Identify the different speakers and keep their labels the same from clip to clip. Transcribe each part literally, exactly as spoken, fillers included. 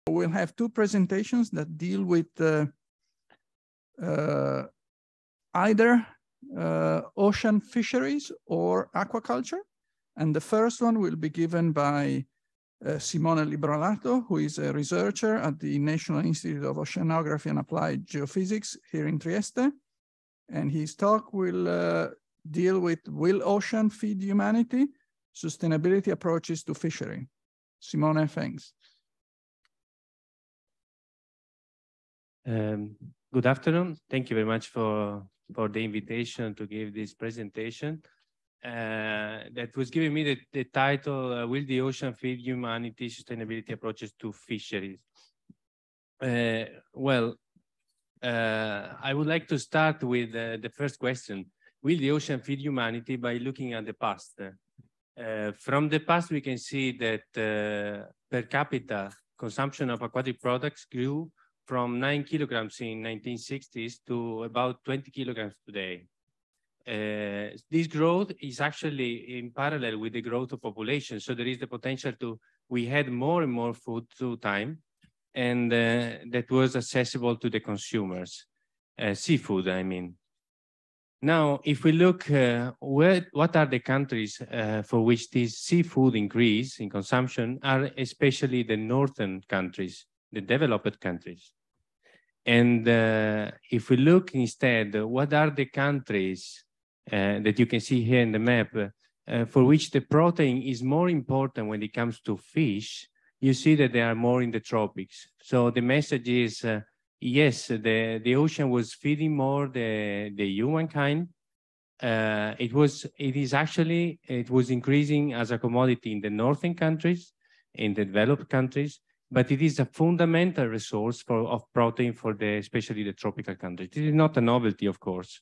Speaker 1: We'll have two presentations that deal with uh, uh, either uh, ocean fisheries or aquaculture. And the first one will be given by uh, Simone LIBRALATO, who is a researcher at the National Institute of Oceanography and Applied Geophysics here in Trieste. And his talk will uh, deal with Will Ocean Feed Humanity? Sustainability Approaches to Fishery. Simone, thanks.
Speaker 2: Um, good afternoon. Thank you very much for, for the invitation to give this presentation. Uh, that was giving me the, the title, uh, Will the Ocean Feed Humanity? Sustainability Approaches to Fisheries. Uh, well, uh, I would like to start with uh, the first question. Will the ocean feed humanity? By looking at the past. Uh, from the past, we can see that uh, per capita consumption of aquatic products grew from nine kilograms in nineteen sixties to about twenty kilograms today. Uh, this growth is actually in parallel with the growth of population. So there is the potential to, we had more and more food through time, and uh, that was accessible to the consumers, uh, seafood, I mean. Now, if we look, uh, where, what are the countries uh, for which this seafood increase in consumption are especially the northern countries, the developed countries. And uh, if we look instead, what are the countries uh, that you can see here in the map uh, for which the protein is more important when it comes to fish, you see that they are more in the tropics. So the message is, uh, yes, the, the ocean was feeding more the, the humankind. Uh, it was, it is actually, it was increasing as a commodity in the northern countries, in the developed countries, but it is a fundamental resource for, of protein for the, especially the tropical countries. This is not a novelty, of course,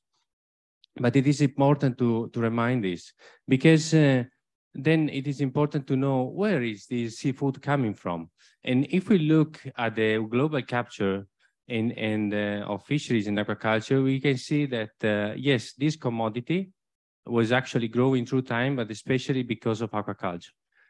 Speaker 2: but it is important to, to remind this, because uh, then it is important to know where is this seafood coming from. And if we look at the global capture in, in the, of fisheries in aquaculture, we can see that, uh, yes, this commodity was actually growing through time, but especially because of aquaculture.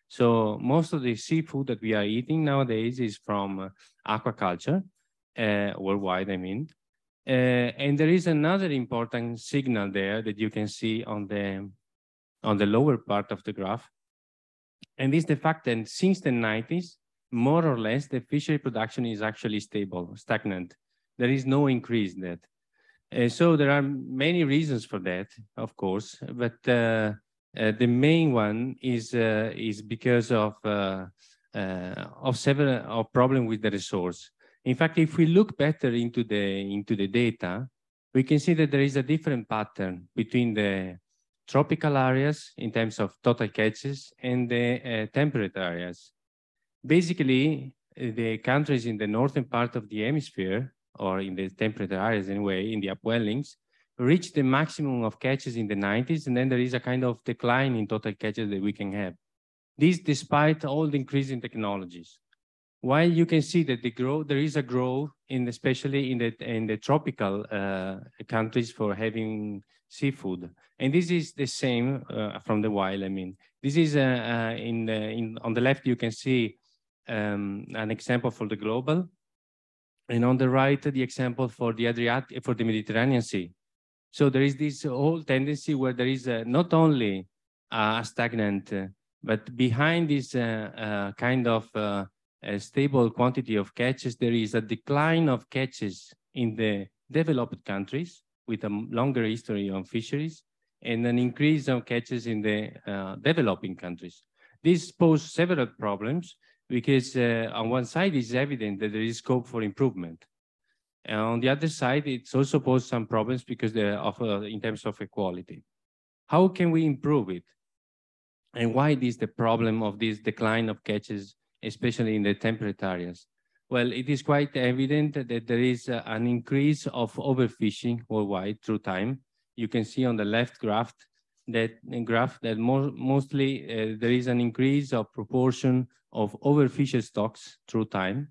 Speaker 2: So most of the seafood that we are eating nowadays is from uh, aquaculture, uh, worldwide, I mean. Uh, and there is another important signal there that you can see on the, on the lower part of the graph. And it's the fact that since the nineties, more or less, the fishery production is actually stable, stagnant. There is no increase in that. Uh, so there are many reasons for that, of course, but uh, uh, the main one is uh, is because of uh, uh, of several of problem with the resource. In fact, if we look better into the into the data, we can see that there is a different pattern between the tropical areas in terms of total catches and the uh, temperate areas. Basically, the countries in the northern part of the hemisphere, or in the temperate areas anyway, in the upwellings, reach the maximum of catches in the nineties, and then there is a kind of decline in total catches that we can have. This despite all the increasing technologies. While you can see that the growth, there is a growth in especially in the in the tropical uh, countries for having seafood, and this is the same uh, from the wild. I mean, this is uh, uh, in the in on the left you can see um, an example for the global, and on the right the example for the Adriatic for the Mediterranean Sea. So there is this whole tendency where there is uh, not only a stagnant, uh, but behind this uh, uh, kind of uh, a stable quantity of catches, there is a decline of catches in the developed countries with a longer history of fisheries, and an increase of catches in the uh, developing countries. This poses several problems because uh, on one side it's evident that there is scope for improvement. And on the other side, it's also posed some problems because they're of, uh, in terms of equality. How can we improve it? And why is the problem of this decline of catches, especially in the temperate areas? Well, it is quite evident that there is uh, an increase of overfishing worldwide through time. You can see on the left graph that graph that more, mostly uh, there is an increase of proportion of overfished stocks through time.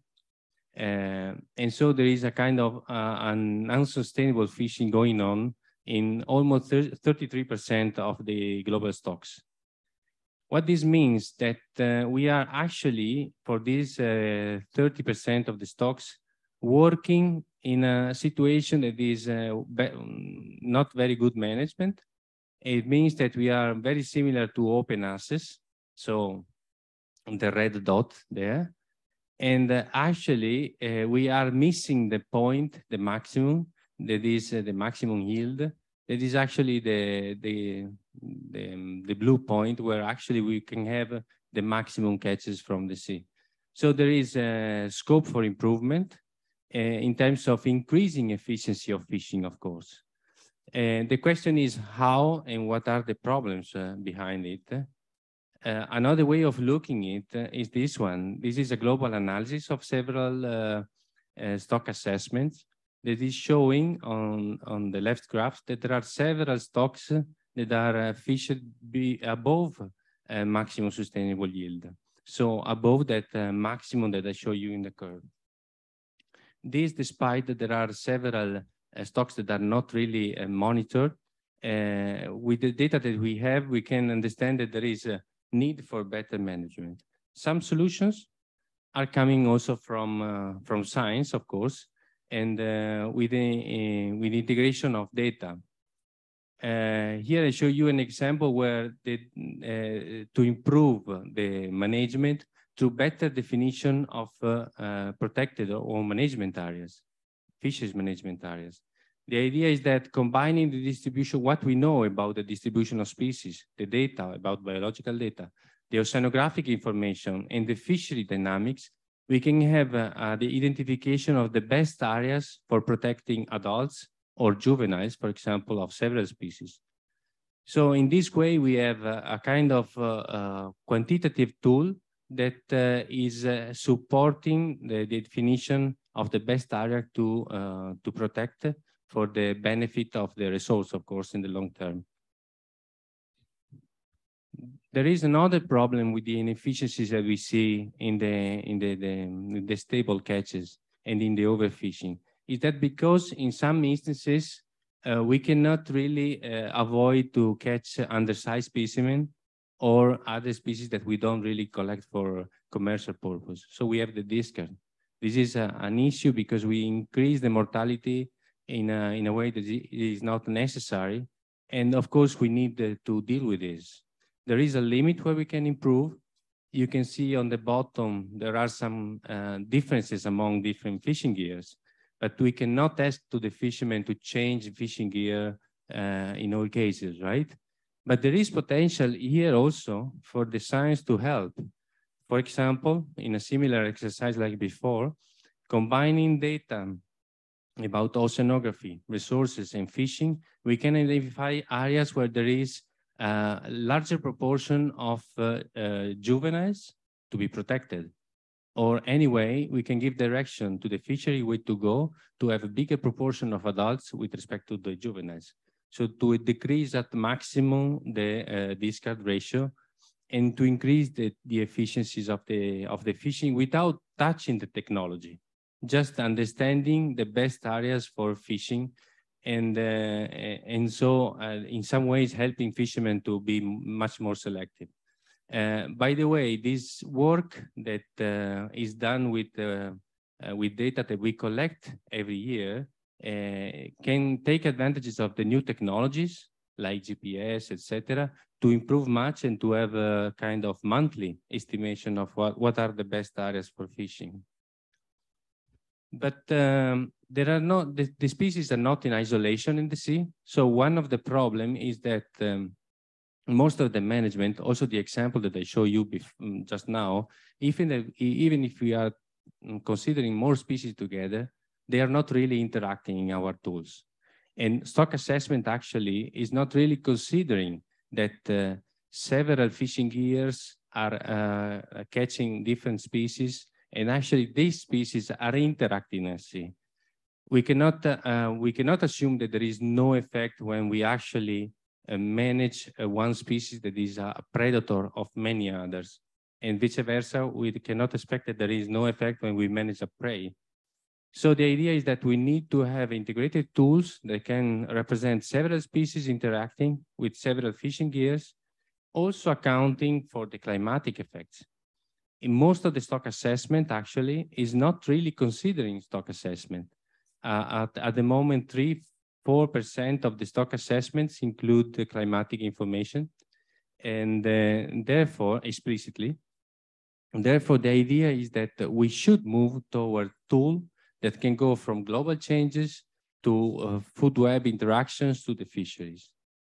Speaker 2: Uh, and so there is a kind of uh, an unsustainable fishing going on in almost thirty-three percent of the global stocks. What this means that uh, we are actually, for this uh, thirty percent of the stocks, working in a situation that is uh, not very good management. It means that we are very similar to open access, so the red dot there. And uh, actually, uh, we are missing the point, the maximum, that is uh, the maximum yield. That is actually the, the, the, the blue point where actually we can have the maximum catches from the sea. So there is a scope for improvement uh, in terms of increasing efficiency of fishing, of course. And the question is how and what are the problems uh, behind it. Uh, another way of looking at it uh, is this one. This is a global analysis of several uh, uh, stock assessments that is showing on, on the left graph that there are several stocks that are uh, fished be above uh, maximum sustainable yield. So above that uh, maximum that I show you in the curve. This despite that there are several uh, stocks that are not really uh, monitored. Uh, with the data that we have, we can understand that there is a need for better management. Some solutions are coming also from, uh, from science, of course, and uh, with, the, uh, with integration of data. Uh, here I show you an example where the, uh, to improve the management through better definition of uh, uh, protected or management areas, fisheries management areas. The idea is that combining the distribution, what we know about the distribution of species, the data about biological data, the oceanographic information, and the fishery dynamics, we can have uh, uh, the identification of the best areas for protecting adults or juveniles, for example, of several species. So in this way, we have a, a kind of uh, uh, quantitative tool that uh, is uh, supporting the, the definition of the best area to, uh, to protect for the benefit of the resource, of course, in the long term. There is another problem with the inefficiencies that we see in the, in the, the, in the stable catches and in the overfishing, is that because in some instances, uh, we cannot really uh, avoid to catch undersized specimen or other species that we don't really collect for commercial purpose. So we have the discard. This is a, an issue because we increase the mortality in a, in a way that is not necessary. And of course, we need uh, to deal with this. There is a limit where we can improve. You can see on the bottom, there are some uh, differences among different fishing gears, but we cannot ask to the fishermen to change fishing gear uh, in all cases, right? But there is potential here also for the science to help. For example, in a similar exercise like before, combining data about oceanography, resources, and fishing, we can identify areas where there is a larger proportion of uh, uh, juveniles to be protected. Or anyway, we can give direction to the fishery where to go to have a bigger proportion of adults with respect to the juveniles. So to decrease at maximum the uh, discard ratio and to increase the, the efficiencies of the, of the fishing without touching the technology. Just understanding the best areas for fishing and, uh, and so uh, in some ways helping fishermen to be much more selective. Uh, by the way, this work that uh, is done with, uh, uh, with data that we collect every year uh, can take advantages of the new technologies like G P S, et cetera, to improve much and to have a kind of monthly estimation of what, what are the best areas for fishing. But um, there are not, the, the species are not in isolation in the sea. So one of the problem is that um, most of the management, also the example that I show you just now, even if, even if we are considering more species together, they are not really interacting in our tools. And stock assessment actually is not really considering that uh, several fishing gears are uh, catching different species, and actually these species are interacting in the sea. We cannot, uh, we cannot assume that there is no effect when we actually uh, manage uh, one species that is a predator of many others. And vice versa, we cannot expect that there is no effect when we manage a prey. So the idea is that we need to have integrated tools that can represent several species interacting with several fishing gears, also accounting for the climatic effects. In most of the stock assessment actually is not really considering stock assessment. Uh, at, at the moment, three, four percent of the stock assessments include the climatic information, and uh, therefore, explicitly, and therefore the idea is that we should move toward tool that can go from global changes to uh, food web interactions to the fisheries.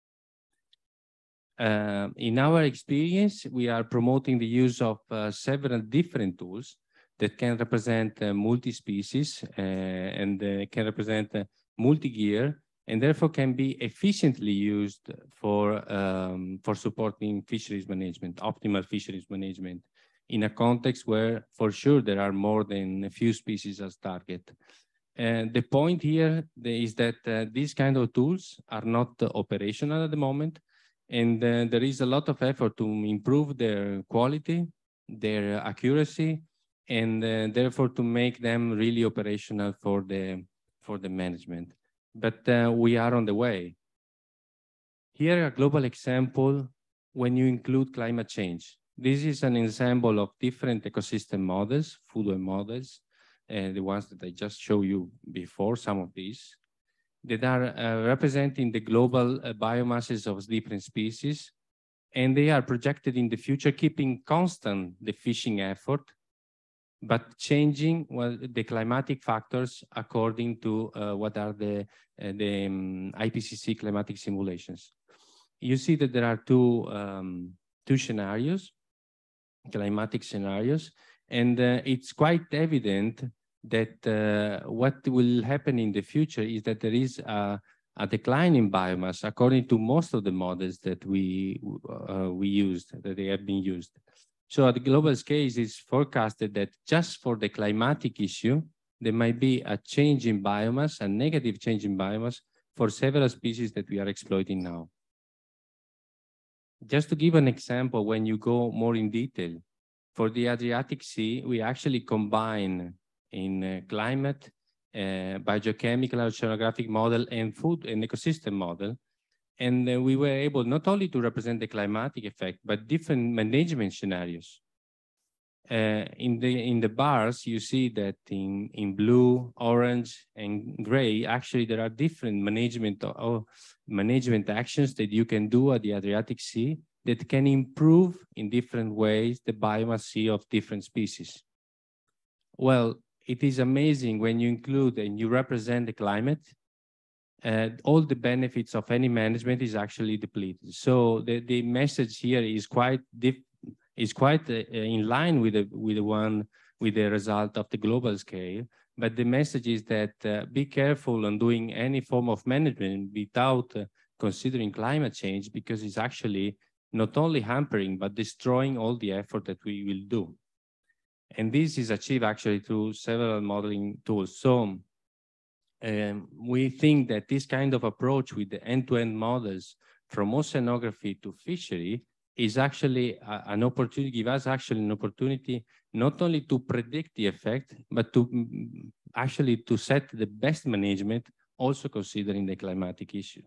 Speaker 2: Uh, in our experience, we are promoting the use of uh, several different tools that can represent uh, multi-species uh, and uh, can represent uh, multi-gear, and therefore can be efficiently used for, um, for supporting fisheries management, optimal fisheries management, in a context where, for sure, there are more than a few species as target. And the point here is that uh, these kind of tools are not uh, operational at the moment, and uh, there is a lot of effort to improve their quality, their accuracy, and uh, therefore to make them really operational for the, for the management. But uh, we are on the way. Here, a global example when you include climate change. This is an example of different ecosystem models, food web models, uh, the ones that I just showed you before, some of these, that are uh, representing the global uh, biomasses of different species, and they are projected in the future, keeping constant the fishing effort, but changing well, the climatic factors according to uh, what are the, uh, the um, I P C C climatic simulations. You see that there are two, um, two scenarios, climatic scenarios, and uh, it's quite evident that uh, what will happen in the future is that there is a, a decline in biomass according to most of the models that we, uh, we used, that they have been used. So at the global scale, it's forecasted that just for the climatic issue, there might be a change in biomass, a negative change in biomass for several species that we are exploiting now. Just to give an example, when you go more in detail, for the Adriatic Sea, we actually combine in uh, climate, uh, biogeochemical, oceanographic model, and food and ecosystem model. And uh, we were able not only to represent the climatic effect, but different management scenarios. Uh, in, the, in the bars, you see that in, in blue, orange, and gray, actually there are different management, or management actions that you can do at the Adriatic Sea that can improve in different ways the biomass sea of different species. Well, it is amazing when you include and you represent the climate, uh, all the benefits of any management is actually depleted. So the, the message here is quite diff is quite uh, in line with the, with the one with the result of the global scale. But the message is that uh, be careful on doing any form of management without uh, considering climate change, because it's actually not only hampering, but destroying all the effort that we will do. And this is achieved actually through several modeling tools. So um, we think that this kind of approach with the end-to-end models from oceanography to fishery is actually a, an opportunity, give us actually an opportunity not only to predict the effect, but to actually to set the best management, also considering the climatic issue.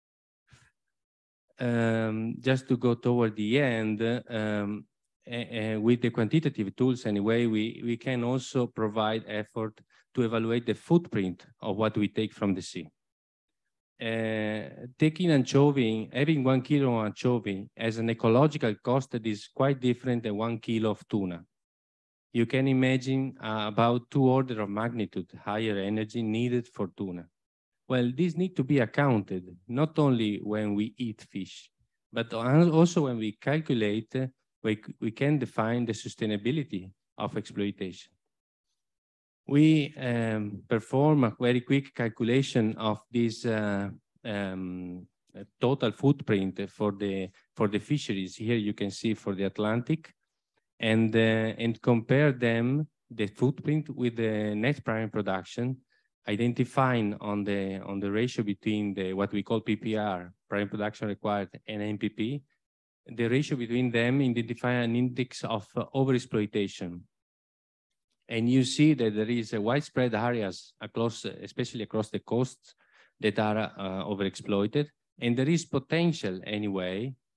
Speaker 2: Um, just to go toward the end, um, uh, with the quantitative tools anyway, we, we can also provide effort to evaluate the footprint of what we take from the sea. Uh, taking anchovy, having one kilo of anchovy as an ecological cost that is quite different than one kilo of tuna. You can imagine uh, about two orders of magnitude higher energy needed for tuna. Well, these need to be accounted, not only when we eat fish, but also when we calculate, uh, we, we can define the sustainability of exploitation. We um, perform a very quick calculation of this uh, um, total footprint for the, for the fisheries. Here you can see for the Atlantic, and, uh, and compare them, the footprint with the net primary production, identifying on the, on the ratio between the, what we call P P R, primary production required, and N P P, the ratio between them identify an index of uh, overexploitation. And you see that there is a widespread areas across, especially across the coasts, that are uh, overexploited. And there is potential anyway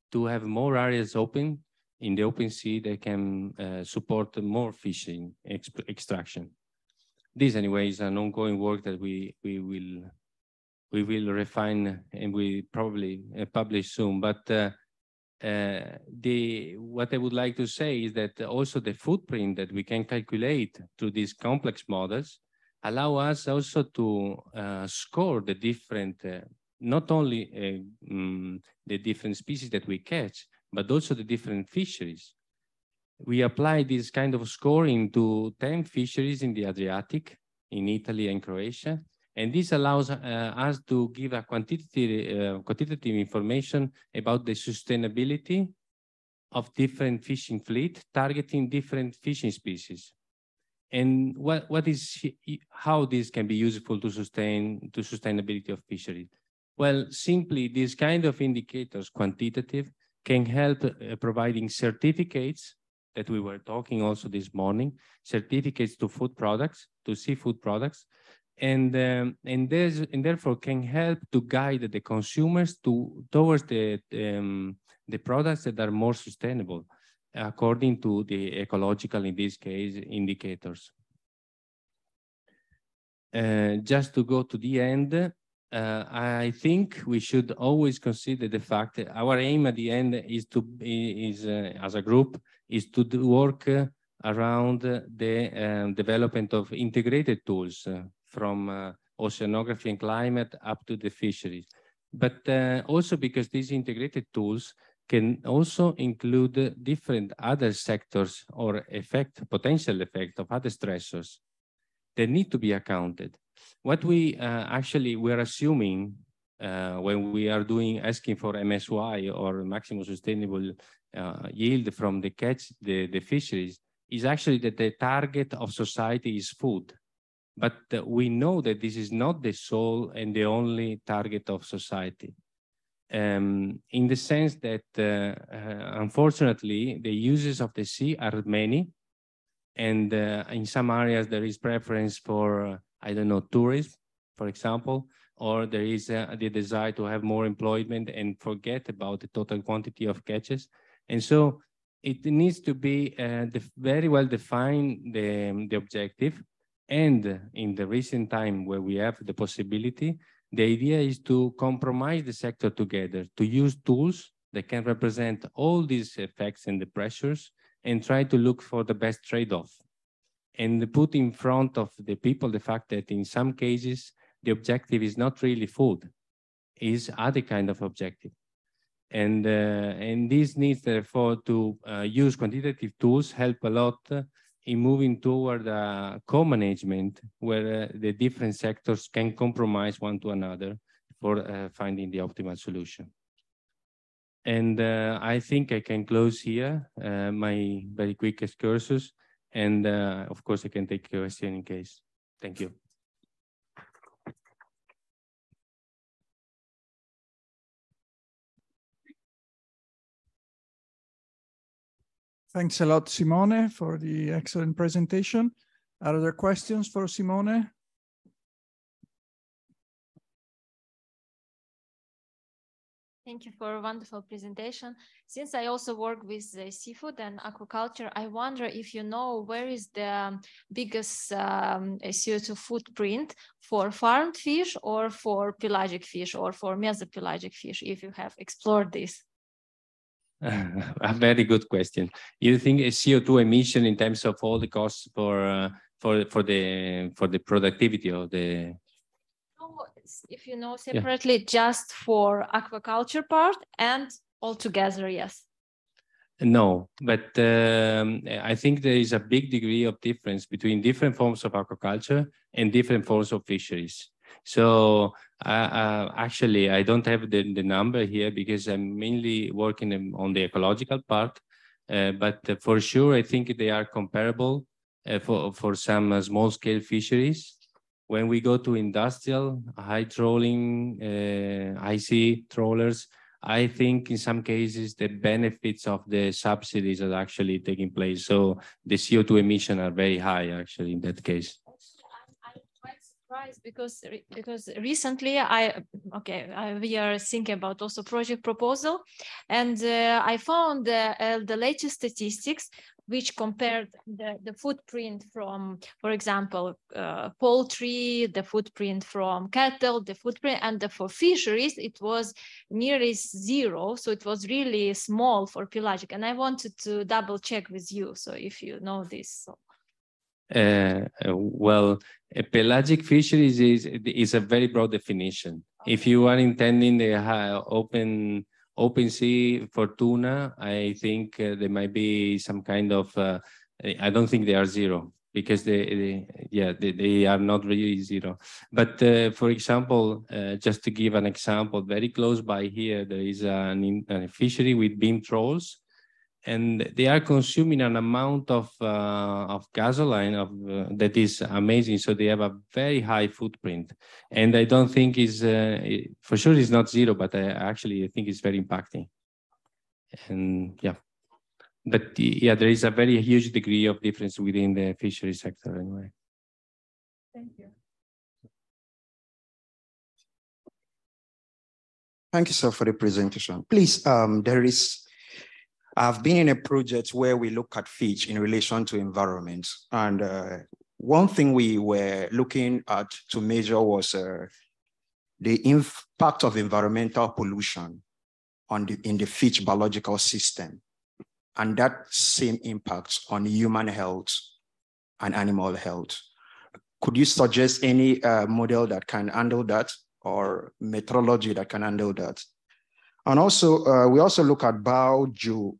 Speaker 2: to have more areas open in the open sea that can uh, support more fishing ex extraction. This, anyway, is an ongoing work that we we will we will refine and we probably uh, publish soon. But uh, uh, the what I would like to say is that also the footprint that we can calculate through these complex models allow us also to uh, score the different, uh, not only uh, um, the different species that we catch, but also the different fisheries. We apply this kind of scoring to ten fisheries in the Adriatic, in Italy and Croatia, and this allows uh, us to give a quantitative, uh, quantitative information about the sustainability of different fishing fleet, targeting different fishing species. And what, what is, how this can be useful to sustain, to sustainability of fisheries? Well, simply these kind of indicators, quantitative, can help uh, providing certificates that we were talking also this morning, certificates to food products, to seafood products, and um, and, there's, and therefore can help to guide the consumers to towards the um, the products that are more sustainable, according to the ecological, in this case, indicators. Uh, just to go to the end, uh, I think we should always consider the fact that our aim at the end is to is uh, as a group is to do work uh, around the um, development of integrated tools uh, from uh, oceanography and climate up to the fisheries, but uh, also because these integrated tools can also include different other sectors or effect, potential effect of other stressors that need to be accounted. What we uh, actually, we're assuming uh, when we are doing, asking for M S Y or maximum sustainable uh, yield from the catch, the, the fisheries, is actually that the target of society is food. But uh, we know that this is not the sole and the only target of society. Um, in the sense that, uh, uh, unfortunately, the uses of the sea are many, and uh, in some areas there is preference for, uh, I don't know, tourism, for example, or there is uh, the desire to have more employment and forget about the total quantity of catches. And so it needs to be uh, very well defined, the, the objective. And in the recent time where we have the possibility, the idea is to compromise the sector together, to use tools that can represent all these effects and the pressures and try to look for the best trade-off. And put in front of the people the fact that in some cases, the objective is not really food, is other kind of objective. And, uh, and this needs therefore to uh, use quantitative tools, help a lot uh, in moving toward a co-management where uh, the different sectors can compromise one to another for uh, finding the optimal solution. And uh, I think I can close here uh, my very quick excursus. And uh, of course, I can take a question in case. Thank you.
Speaker 1: Thanks a lot, Simone, for the excellent presentation. Are there questions for Simone?
Speaker 3: Thank you for a wonderful presentation. Since I also work with uh, seafood and aquaculture, I wonder if you know where is the biggest um, C O two footprint for farmed fish or for pelagic fish or for mesopelagic fish, if you have explored this.
Speaker 2: A very good question. You think a C O two emission in terms of all the costs for uh, for for the for the productivity of the?
Speaker 3: If you know separately, yeah. Just for aquaculture part and altogether, yes.
Speaker 2: No, but um, I think there is a big degree of difference between different forms of aquaculture and different forms of fisheries. So uh, uh, actually, I don't have the, the number here because I'm mainly working on the ecological part. Uh, but for sure, I think they are comparable uh, for, for some uh, small-scale fisheries. When we go to industrial, high trolling, uh, high sea trawlers, I think in some cases the benefits of the subsidies are actually taking place. So the C O two emissions are very high actually in that case.
Speaker 3: I'm quite surprised because because recently I okay I, we are thinking about also project proposal, and uh, I found uh, uh, the latest statistics which compared the, the footprint from, for example, uh, poultry, the footprint from cattle, the footprint, and the, for fisheries, it was nearly zero. So it was really small for pelagic. And I wanted to double check with you. So if you know this. So.
Speaker 2: Uh, well, a pelagic fisheries is, is a very broad definition. Okay. If you are intending the uh, open open sea for tuna, I think uh, there might be some kind of, uh, I don't think they are zero because they, they yeah, they, they are not really zero. But uh, for example, uh, just to give an example, very close by here, there is an, a fishery with beam trawls, and they are consuming an amount of uh, of gasoline of uh, that is amazing. So they have a very high footprint, and I don't think is uh, for sure it's not zero, but I actually I think it's very impacting. And yeah, but yeah, there is a very huge degree of difference within the fishery sector anyway.
Speaker 3: Thank you.
Speaker 4: Thank you, sir, for the presentation. Please, um, there is. I've been in a project where we look at fish in relation to environment. And uh, one thing we were looking at to measure was uh, the impact of environmental pollution on the, in the fish biological system, and that same impact on human health and animal health. Could you suggest any uh, model that can handle that, or methodology that can handle that? And also, uh, we also look at biogeographics,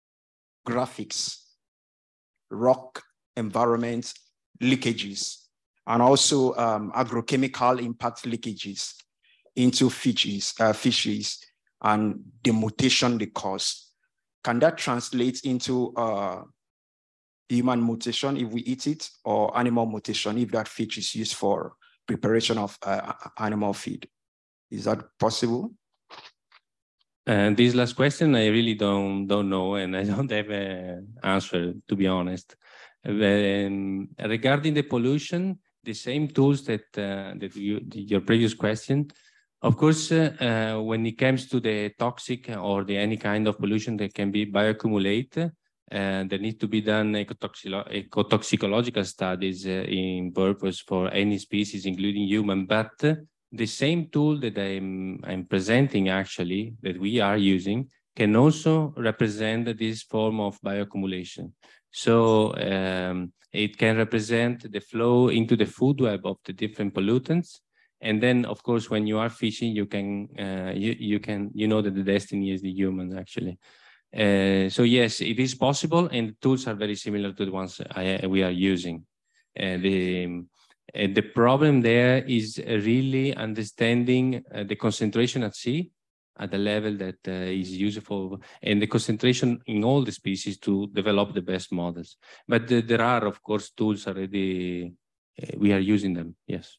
Speaker 4: rock environment leakages, and also um, agrochemical impact leakages into fishes, uh, fishes and the mutation they cause. Can that translate into uh, human mutation if we eat it, or animal mutation if that fish is used for preparation of uh, animal feed? Is that possible?
Speaker 2: And this last question, I really don't don't know, and I don't have an answer, to be honest. Um, regarding the pollution, the same tools that uh, that you, your previous question, of course, uh, uh, when it comes to the toxic or the any kind of pollution that can be bioaccumulate, uh, there needs to be done ecotoxicolo ecotoxicological studies uh, in purpose for any species, including human, but uh, the same tool that I'm, I'm presenting, actually, that we are using, can also represent this form of bioaccumulation. So um, it can represent the flow into the food web of the different pollutants. And then, of course, when you are fishing, you can, uh, you, you can, you know that the destiny is the human, actually. Uh, so yes, it is possible, and the tools are very similar to the ones I, we are using. Uh, the, Uh, the problem there is really understanding uh, the concentration at sea at the level that uh, is useful, and the concentration in all the species to develop the best models. But uh, there are, of course, tools already, uh, we are using them, yes.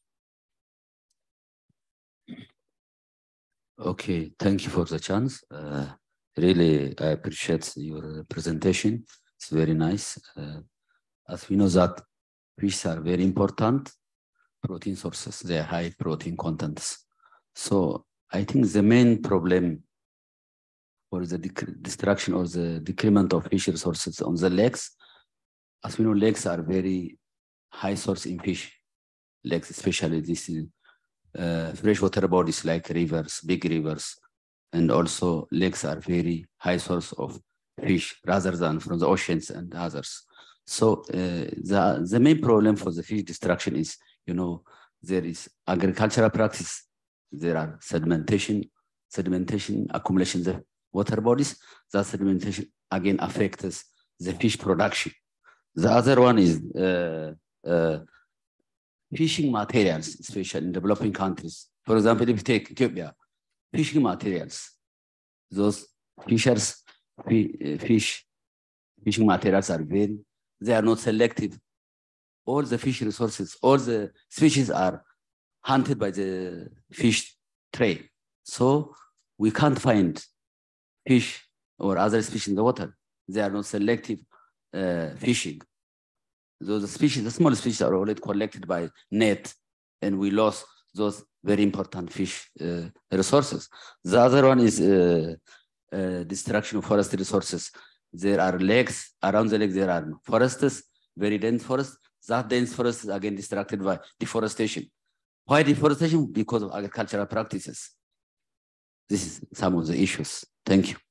Speaker 5: Okay, thank you for the chance. Uh, really, I appreciate your presentation. It's very nice. Uh, as we know that fish are very important protein sources, they are high protein contents. So I think the main problem for the destruction or the decrement of fish resources on the lakes, as we know, lakes are very high source in fish. Lakes, especially this uh, freshwater bodies like rivers, big rivers, and also lakes are very high source of fish rather than from the oceans and others. So uh, the, the main problem for the fish destruction is, you know, there is agricultural practice, there are sedimentation, sedimentation, accumulation of the water bodies. That sedimentation again affects the fish production. The other one is uh, uh, fishing materials, especially in developing countries. For example, if you take Ethiopia, fishing materials, those fishers, fish, fishing materials are very, they are not selective. All the fish resources, all the species are hunted by the fish trade. So we can't find fish or other species in the water. They are not selective uh, fishing. Those species, the small species are already collected by net and we lost those very important fish uh, resources. The other one is uh, uh, destruction of forest resources. There are lakes, around the lake there are forests, very dense forest. That dense forest is again distracted by deforestation. Why deforestation? Because of agricultural practices. This is some of the issues. Thank you.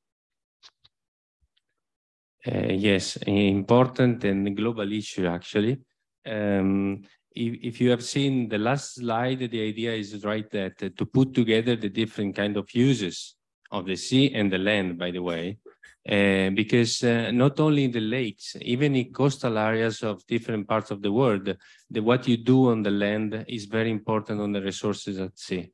Speaker 2: Uh, yes, important and global issue, actually. Um, if, if you have seen the last slide, the idea is right that uh, to put together the different kind of uses of the sea and the land, by the way, uh, because uh, not only in the lakes, even in coastal areas of different parts of the world, the, what you do on the land is very important on the resources at sea.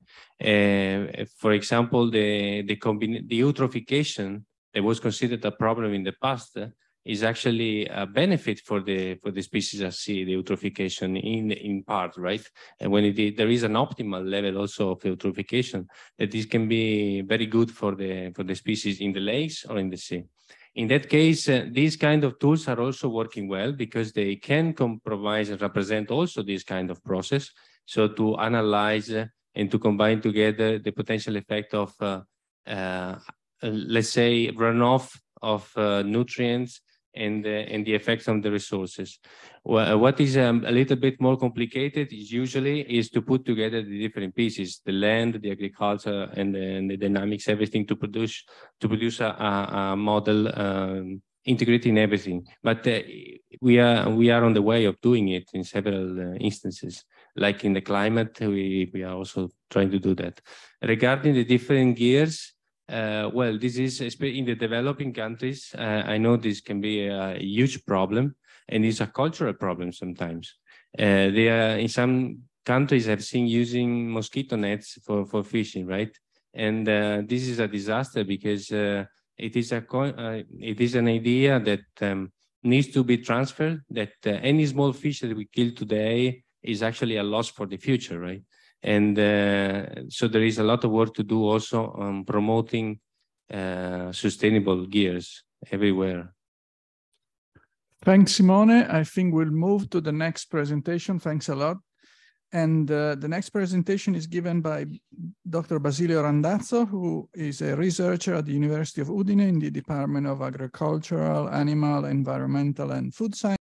Speaker 2: Uh, for example, the, the, the eutrophication that was considered a problem in the past uh, is actually a benefit for the for the species at sea, the eutrophication in in part, right? And when it, there is an optimal level also of eutrophication, that this can be very good for the for the species in the lakes or in the sea. In that case, uh, these kind of tools are also working well because they can compromise and represent also this kind of process. So to analyze uh, and to combine together the potential effect of uh, uh, Uh, let's say, runoff of uh, nutrients and, uh, and the effects on the resources. Well, what is um, a little bit more complicated is usually is to put together the different pieces, the land, the agriculture, and, and the dynamics, everything to produce to produce a, a, a model um, integrating everything. But uh, we are we are on the way of doing it in several uh, instances. Like in the climate, we, we are also trying to do that. Regarding the different gears, Uh, well, this is in the developing countries. Uh, I know this can be a huge problem, and it's a cultural problem sometimes. Uh, they are in some countries I've seen using mosquito nets for for fishing, right? And uh, this is a disaster because uh, it is a uh, it is an idea that um, needs to be transferred. That uh, any small fish that we kill today is actually a loss for the future, right? And uh, so there is a lot of work to do also on promoting uh, sustainable gears everywhere.
Speaker 1: Thanks, Simone. I think we'll move to the next presentation. Thanks a lot. And uh, the next presentation is given by Doctor Basilio Randazzo, who is a researcher at the University of Udine in the Department of Agricultural, Animal, Environmental, and Food Science.